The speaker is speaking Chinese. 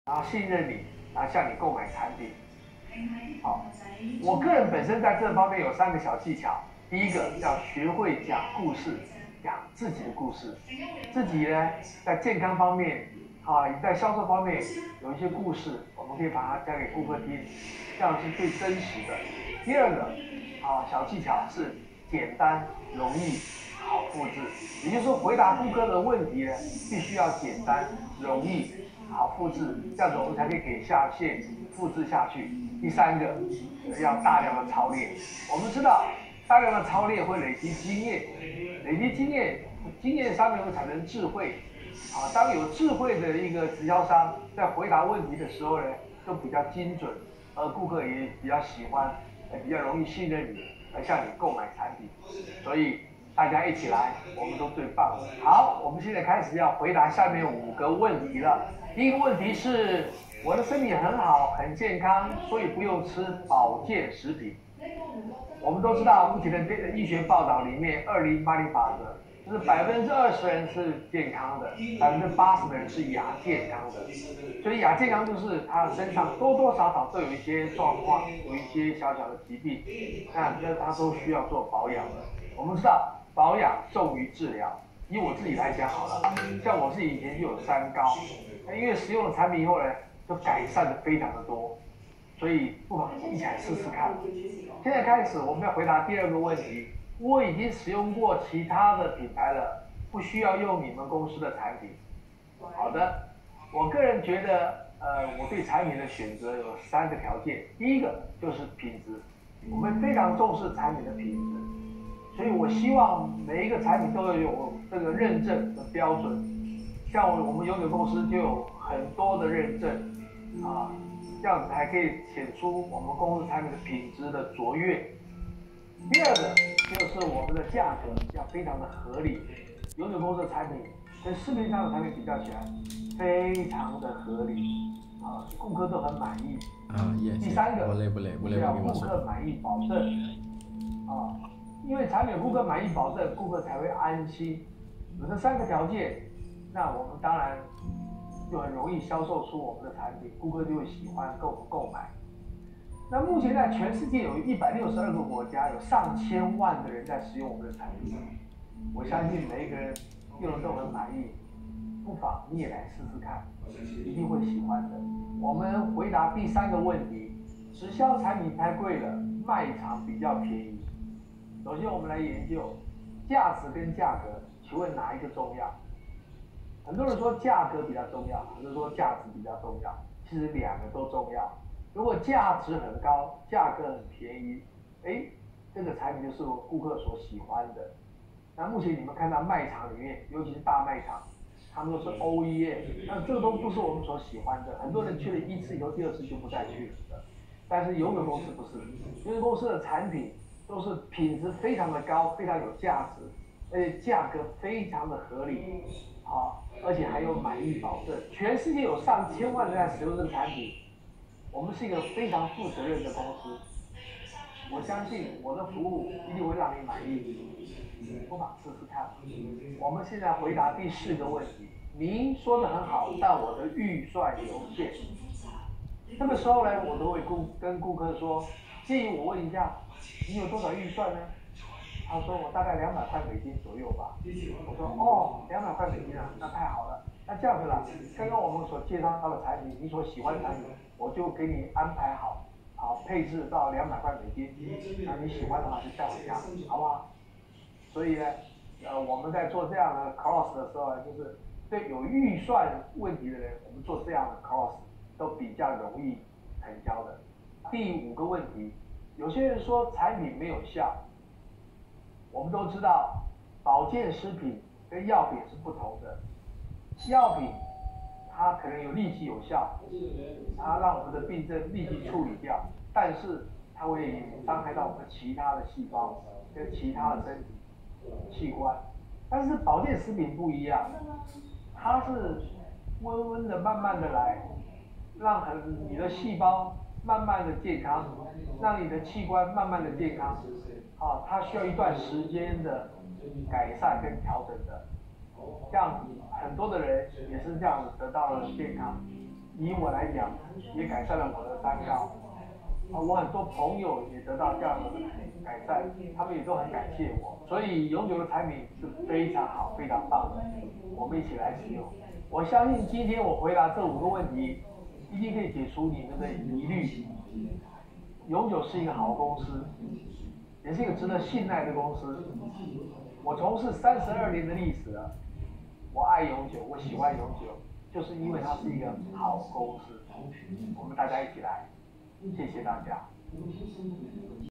然后信任你，然后向你购买产品。好，我个人本身在这方面有3个小技巧。第一个要学会讲故事，讲自己的故事。自己呢，在健康方面，在销售方面有一些故事，我们可以把它讲给顾客听，这样是最真实的。第二个，小技巧是简单、容易、好复制。也就是说，回答顾客的问题呢，必须要简单、容易、好复制，这样子我们才可以给下线复制下去。第3个，要大量的操练。我们知道，大量的操练会累积经验，累积经验，经验上面会产生智慧。当有智慧的一个直销商在回答问题的时候呢，就比较精准，而顾客也比较喜欢，比较容易信任你，而向你购买产品。所以大家一起来，我们都最棒了。好，我们现在开始要回答下面5个问题了。第一个问题是，我的身体很好，很健康，所以不用吃保健食品。我们都知道，目前的医学报道里面，2080法则就是20%人是健康的，80%的人是亚健康的。所以亚健康就是他身上多多少少都有一些状况，有一些小小的疾病，那他都需要做保养的。我们知道，保养重于治疗。以我自己来讲好了，像我自己以前就有3高，因为使用了产品以后呢，就改善的非常的多，所以不妨一起来试试看。现在开始，我们要回答第2个问题。我已经使用过其他的品牌了，不需要用你们公司的产品。好的，我个人觉得，我对产品的选择有3个条件。第一个就是品质，我们非常重视产品的品质，所以我希望每一个产品都要有这个认证的标准。像我们永久公司就有很多的认证，这样子才可以显出我们公司产品的品质的卓越。第2个就是我们的价格要非常的合理，永久公司的产品跟市面上的产品比较起来，非常的合理，顾客都很满意。第3个是要顾客满意保证，因为产品顾客满意保证，顾客才会安心。有这3个条件，那我们当然就很容易销售出我们的产品，顾客就会喜欢购买。那目前在全世界有162个国家，有上千万的人在使用我们的产品。我相信每一个人用的都很满意，不妨你也来试试看，一定会喜欢的。我们回答第3个问题：直销产品太贵了，卖场比较便宜。首先我们来研究价值跟价格，请问哪一个重要？很多人说价格比较重要，很多人说价值比较重要，其实2个都重要。如果价值很高，价格很便宜，这个产品就是顾客所喜欢的。那目前你们看到卖场里面，尤其是大卖场，他们都是 OEM， 那这个都不是我们所喜欢的。很多人去了1次以后，第2次就不再去了的。但是永久公司不是，永久公司的产品都是品质非常的高，非常有价值，而且价格非常的合理，而且还有满意保证。全世界有上千万人在使用这个产品。我们是一个非常负责任的公司，我相信我的服务一定会让你满意，不妨试试看。我们现在回答第4个问题。您说的很好，但我的预算有限。这个时候呢，我都会跟顾客说，建议我问一下，你有多少预算呢？他说我大概200块美金左右吧。我说200块美金啊，那太好了。那这样子啦，刚刚我们所介绍的产品，你所喜欢的产品，我就给你安排好配置到200块美金。那你喜欢的话就带回家，好不好？所以呢，我们在做这样的 cross 的时候呢，就是对有预算问题的人，我们做这样的 cross 都比较容易成交的。第5个问题，有些人说产品没有效。我们都知道，保健食品跟药品是不同的。药品它可能有立即有效，它让我们的病症立即处理掉，但是它会伤害到我们其他的细胞跟其他的身体器官。但是保健食品不一样，它是温温的、慢慢的来，让你的细胞慢慢的健康，让你的器官慢慢的健康。它需要一段时间的改善跟调整的。这样子，很多的人也是这样子得到了健康。 以我来讲，也改善了我的三高。我很多朋友也得到这样的改善，他们也都很感谢我。所以永久的产品是非常好、非常棒的，我们一起来使用。我相信今天我回答这5个问题，一定可以解除你们的疑虑。永久是一个好公司，也是一个值得信赖的公司。我从事32年的历史了，我爱永久，我喜欢永久，就是因为它是一个好公司。我们大家一起来，谢谢大家。